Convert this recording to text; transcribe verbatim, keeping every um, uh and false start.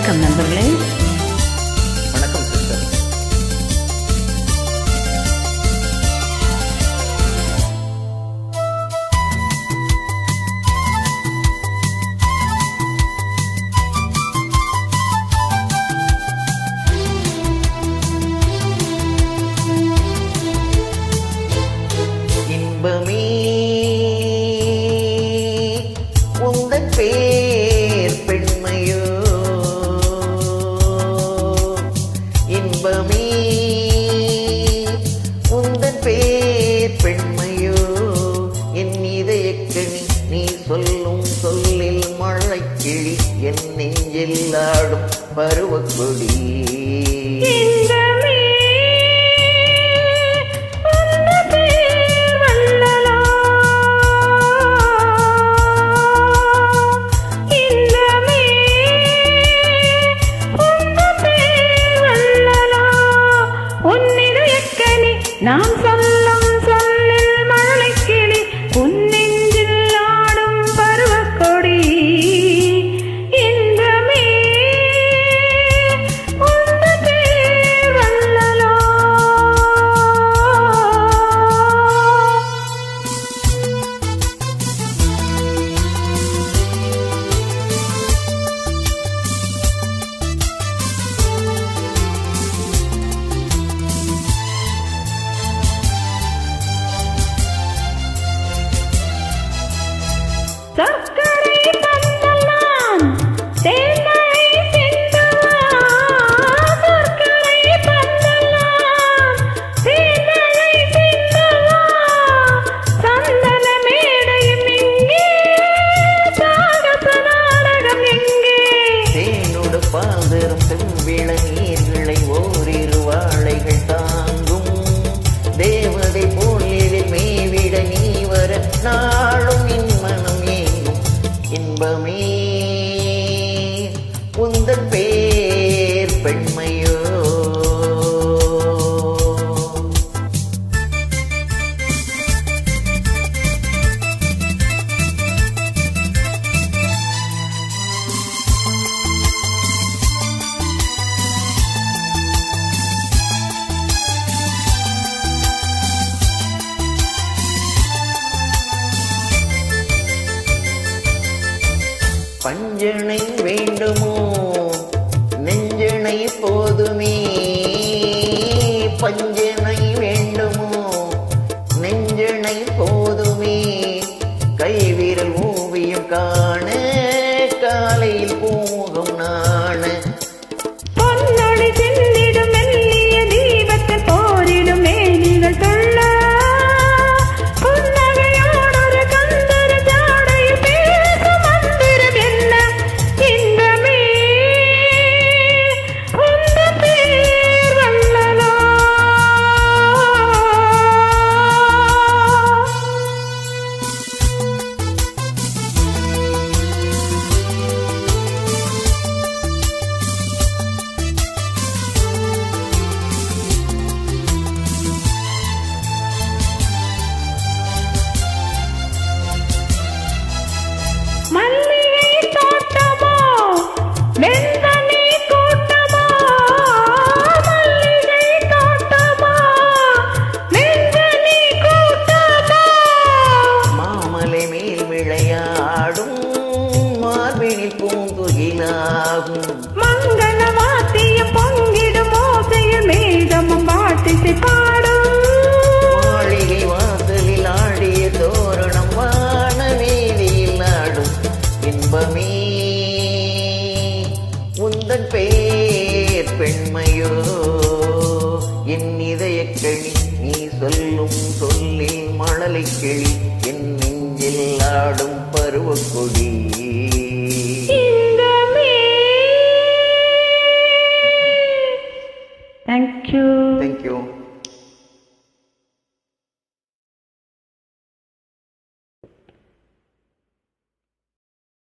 வணக்கம் நண்பர்களே. வணக்கம் சிஸ்டர். இன்பமே உந்தன் பேர் பெண்மையோ, இன்பமே உந்தன் பேர் பெண்மையோ, என் இதயக்கணி நீ சொல்லும் சொல்லில் மழைக்கிளி, என் நெஞ்சில் ஆடும் பருவக்கொடி. நாம் சொல்லும் சொல்லில் மழைக்கிளி, உன் நெஞ்சில் ஆடும் பருவக்கொடி. இன்பமே உந்தன் பேர் வள்ளலோ. சர்க்கரை பந்தலாம் தேங்காய் சிந்துவா, சர்க்கரை பந்தலாம் தேங்காய் சிந்துவா, சந்தன மேடையும் எங்கே, சாகச நாடகம் எங்கே. தேனோடு பாதரும் செவ்விள நீர்களை ஓரிரு வாழைகள் தாங்கும், தேவதை போலில் மேவிட நீ வர நாளும் என் மனம் ஏங்கும். இன்பமே உந்தன் பேர் பெண்மையோ. பஞ்சனை வேண்டுமோ நெஞ்சனை போதுமே, பஞ்சனை வேண்டுமோ நெஞ்சனை போதுமே, கைவிரல் ஓவியம் காண காலையில் பூமுகம் நாண. பொன்னொழி சிந்திடும் மெல்லிய தீபத்தில் போரிடும் மேனிகள் தொள்ள, புன்னகையோடொரு கந்தர ஜாடையில் பேசும் மந்திரம் என்ன. இன்பமே உந்தன் பேர் வள்ளலோ. மல்லிகை தோட்டமோ வெண்பனி கூட்டமோ, மல்லிகை தோட்டமோ வெண்பனி கூட்டமோ, மாமலை மேல் விளையாடும் மார்பினில் பூங்குயிலாகும், மங்கள வாத்தியம் பொங்கிடும் ஓசையில் மேகமும் பாட்டிசை பாடும். மாளிகை வாசலில் ஆடிய தோரணம் வான வீதியில் ஆடும். இன்பமே உந்தன் பேர் பெண்மையோ, என் இதயக்கணி நீ சொல்லும் சொல்லில் மழலைக்கிளி, என் நெஞ்சில் ஆடும் பருவக்கொடி.